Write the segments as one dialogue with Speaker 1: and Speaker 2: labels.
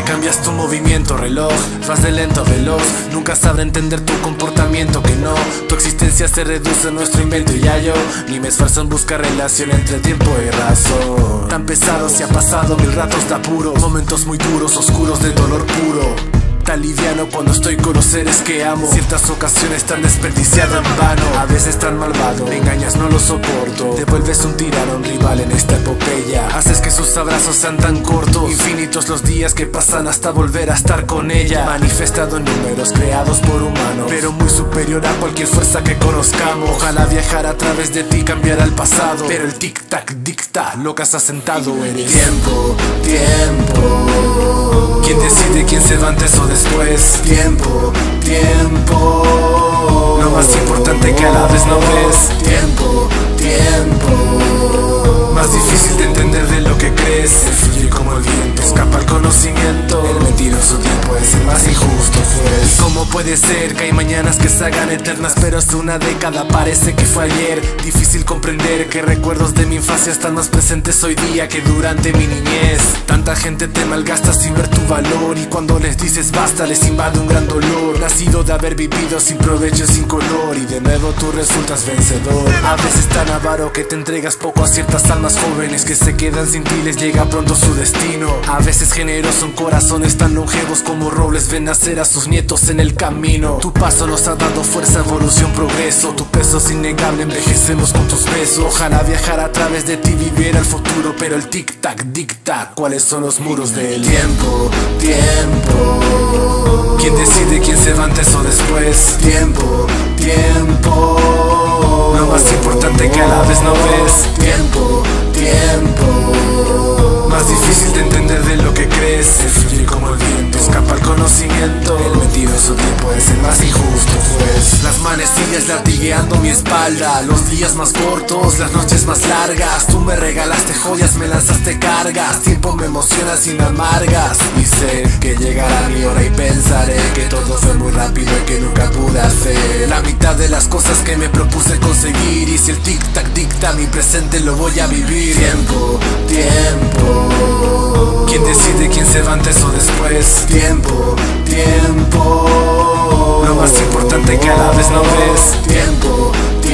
Speaker 1: cambias tu movimiento, reloj, vas de lento a veloz. Nunca sabré entender tu comportamiento, que no. Tu existencia se reduce a nuestro invento y ya yo ni me esfuerzo en buscar relación entre tiempo y razón. Tan pesado se ha pasado mil ratos de apuro, momentos muy duros, oscuros de dolor puro. Tan liviano cuando estoy con los seres que amo. Ciertas ocasiones tan desperdiciado en vano. A veces tan malvado, me engañas, no lo soporto. Devuelves un tirano a un rival en esta epopeya. Haces que sus abrazos sean tan cortos. Infinitos los días que pasan hasta volver a estar con ella. Manifestado en números creados por humanos, pero muy superior a cualquier fuerza que conozcamos. Ojalá viajar a través de ti cambiara el pasado, pero el tic-tac dicta lo que has asentado eres. Tiempo, tiempo. ¿Quién decide quién se va antes o después? Tiempo, tiempo. Lo más importante que a la vez no ves. Tiempo, tiempo. Más difícil de entender de lo que crees. Se fluye como el viento, escapa el conocimiento. El mentiroso tiempo es el más injusto, pues. ¿Y cómo puede ser que hay mañanas que se hagan eternas, pero hace una década parece que fue ayer? Difícil comprender que recuerdos de mi infancia están más presentes hoy día que durante mi niñez. Tanta gente te malgasta sin ver tu valor, y cuando les dices basta les invade un gran dolor. Nacido de haber vivido sin provecho y sin color, y de nuevo tú resultas vencedor. A veces tan avaro que te entregas poco a ciertas almas jóvenes que se quedan sin ti, les llega pronto su destino. A veces generosos en corazones tan longevos como robles ven nacer a sus nietos en el camino. Tu paso nos ha dado fuerza, evolución, progreso. Tu peso es innegable, envejecemos con tus besos. Ojalá viajar a través de ti, viviera el futuro, pero el tic-tac dicta cuáles son los muros del tiempo, tiempo. ¿Quién decide quién se va antes o después? Tiempo, tiempo. Lo más importante que a la vez no ves. Tiempo, tiempo. Más difícil de entender de lo que crees. Se fluye como el viento, escapa el conocimiento. El mentiroso tiempo es el más injusto, pues. Las manecillas latigueando mi espalda, los días más cortos, las noches más largas. Tú me regalaste joyas, me lanzaste cargas. Tiempo me emocionas y me amargas. Y sé que llegará mi hora y pensaré que todo fue muy rápido y que nunca pude hacer la mitad de las cosas que me propuse conseguir. Y si el tic-tac dicta mi presente, lo voy a vivir. Tiempo, tiempo. ¿Quién decide quién se va antes o después? Tiempo, tiempo. Lo más importante que a la vez no ves. Tiempo,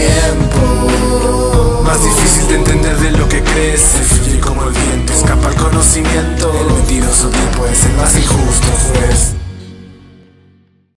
Speaker 1: tiempo. Más difícil de entender de lo que crees. Se fluye como el viento, escapa el conocimiento. El mentiroso tiempo es el más injusto.